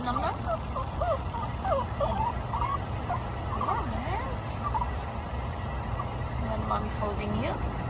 phone number? Yeah, man. When mommy holding you.